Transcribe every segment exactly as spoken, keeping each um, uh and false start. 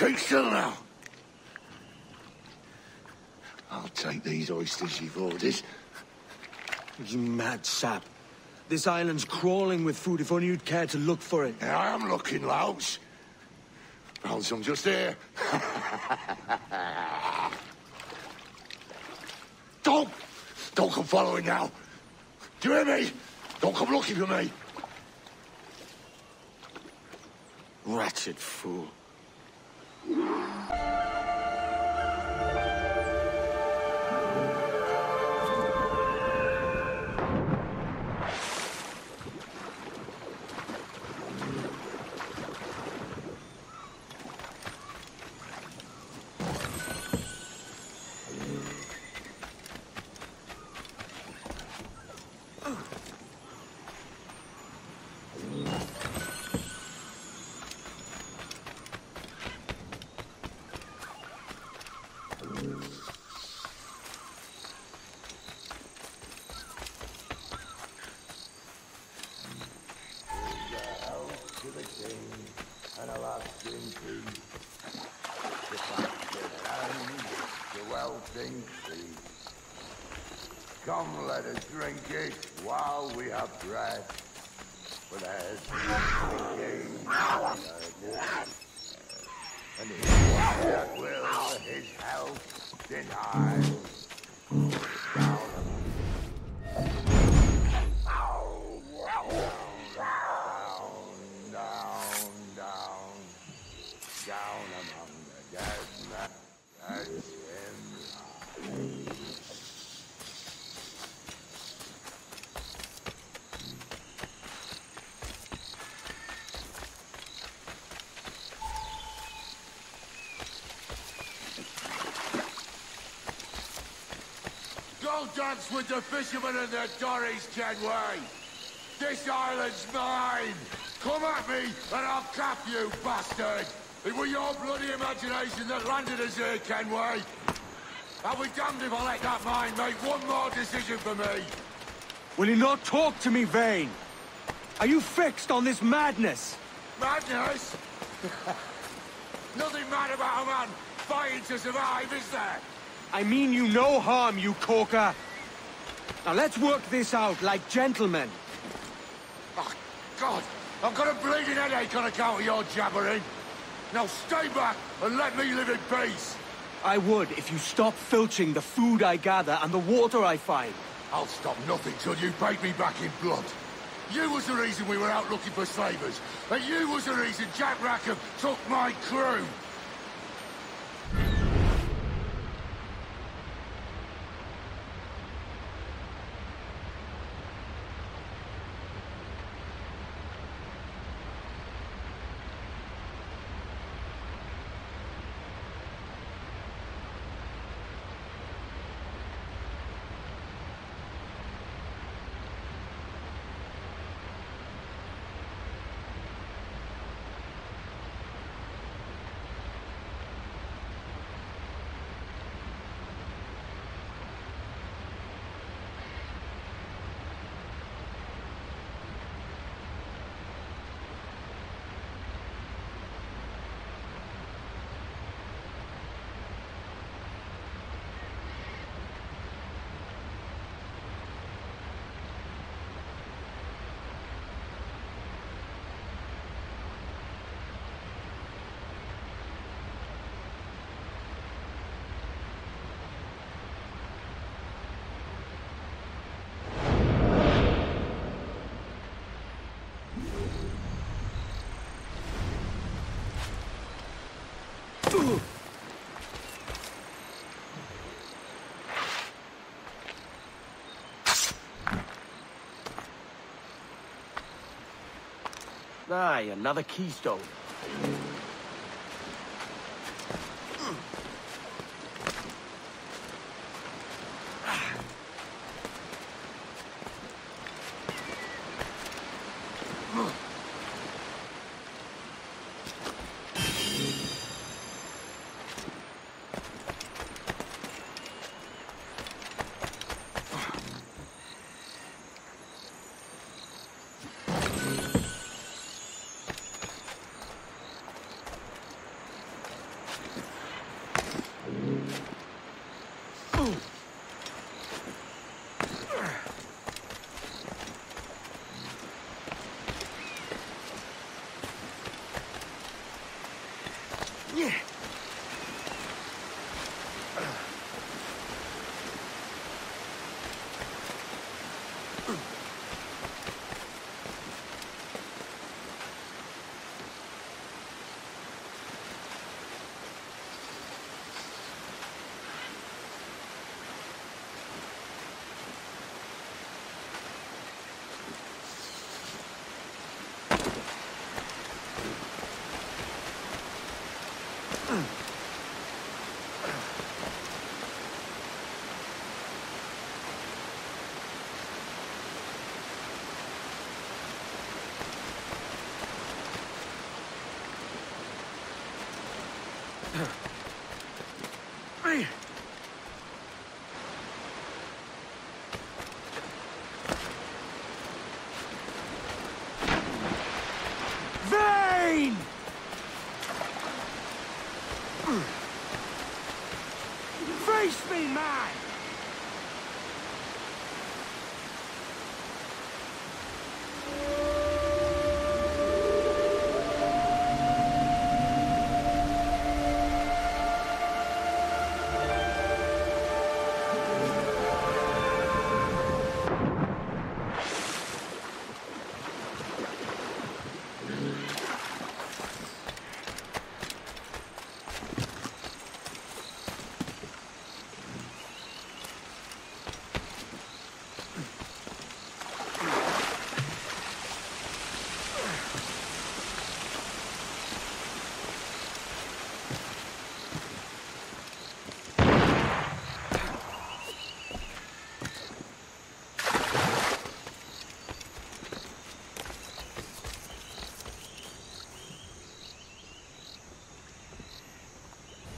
Keep still now. I'll take these oysters you've ordered. You mad sap. This island's crawling with food if only you'd care to look for it. Yeah, I am looking, Louts. Found some just here. Don't! Don't come following now. Do you hear me? Don't come looking for me. Wretched fool. Come, let us drink it while we have breath. For there's king, and he that will his health deny. Down, down, down, down, down among the dead men. That's him. Don't dance with the fishermen and their dories, Kenway! This island's mine! Come at me, and I'll cap you, bastard! It was your bloody imagination that landed us here, Kenway! I'll be damned if I let that mind make one more decision for me! Will you not talk to me, Vane? Are you fixed on this madness? Madness? Nothing mad about a man fighting to survive, is there? I mean you no harm, you corker. Now let's work this out like gentlemen. Oh, God! I've got a bleeding headache on account of your jabbering. Now stay back and let me live in peace. I would if you stop filching the food I gather and the water I find. I'll stop nothing till you paid me back in blood. You was the reason we were out looking for slavers, and you was the reason Jack Rackham took my crew. Aye, another keystone.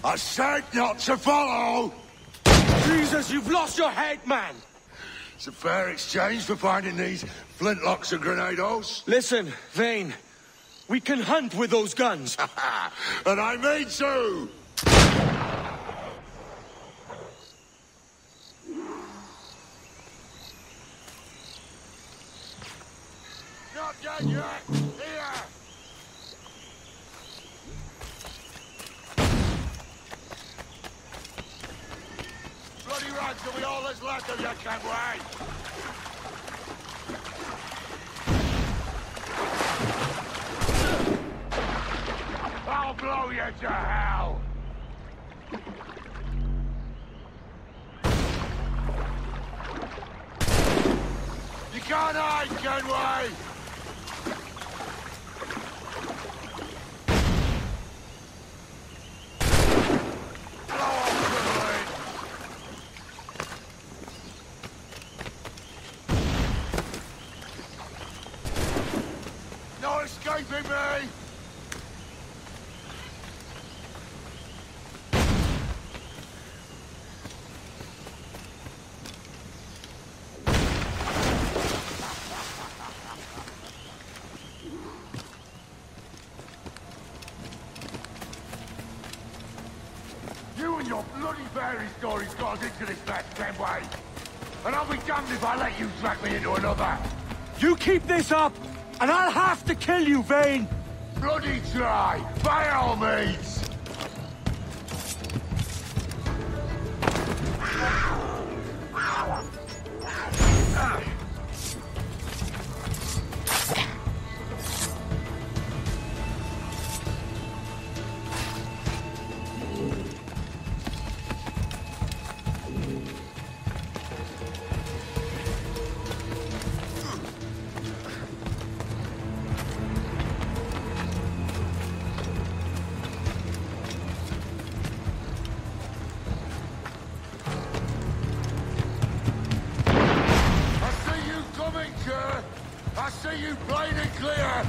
I said not to follow! Jesus, you've lost your head, man! It's a fair exchange for finding these flintlocks and grenados. Listen, Vane. We can hunt with those guns. And I mean to! Not dead yet! Here! Bloody run till we all that's left of you can't wait! I'll blow you to hell! You can't hide, can we? Blow off the lid! No escaping me! Your bloody fairy stories got us into this mess, Kenway. And I'll be damned if I let you drag me into another. You keep this up, and I'll have to kill you, Vane. Bloody try, by all means. I see you plain and clear!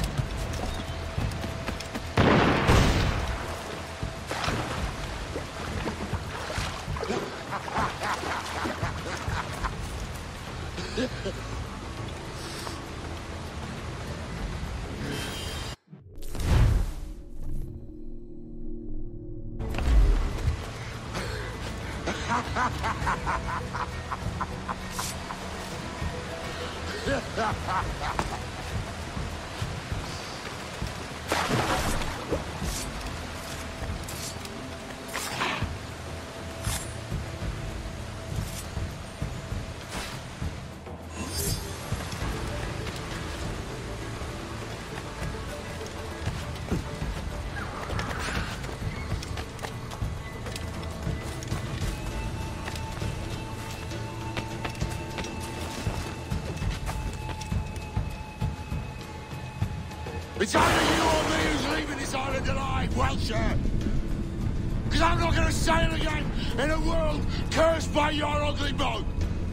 It's either you or me who's leaving this island alive, Welcher! Because I'm not going to sail again in a world cursed by your ugly boat!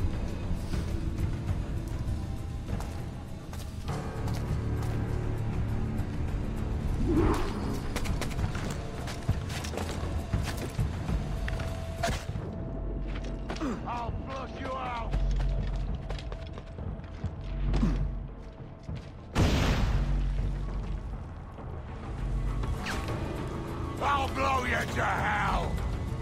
I'll flush you out! I'll blow you to hell!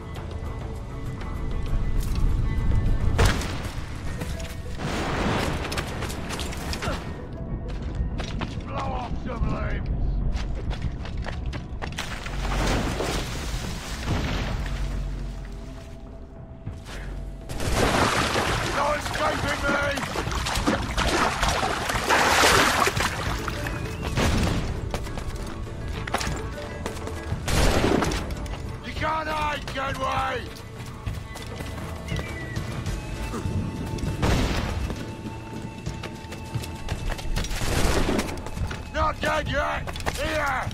Blow off some limbs! No escaping me! Can't hide, can we? Not dead yet! Here!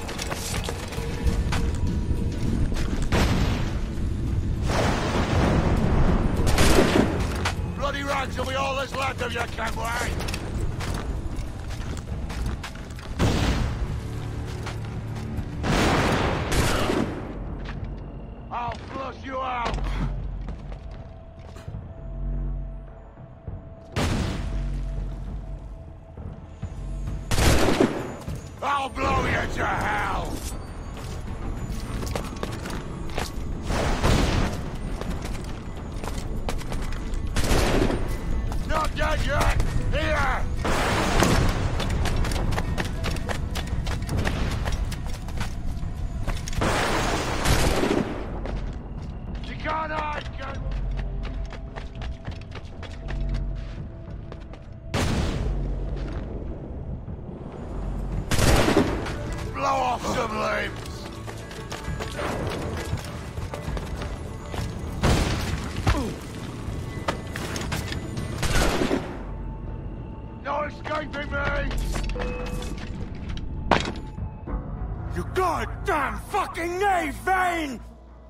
Bloody rags will be all that's left of you, can we? flush you out! I'll blow you to hell! Not dead yet! Here! You can't hide, Gun! Blow off some limbs! No escaping me! You goddamn fucking knave, Vane!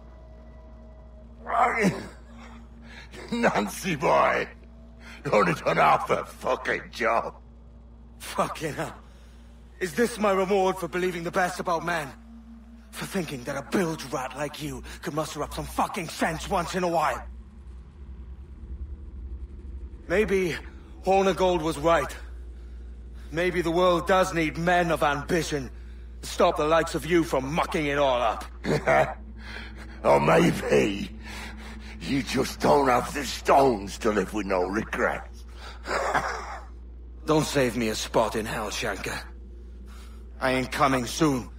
Nancy boy! You only done half the fucking job! Fucking hell. Is this my reward for believing the best about men? For thinking that a bilge rat like you could muster up some fucking sense once in a while? Maybe Horn of Gold was right. Maybe the world does need men of ambition to stop the likes of you from mucking it all up. Or maybe you just don't have the stones to live with no regrets. Don't save me a spot in hell, Shanka. I ain't coming soon.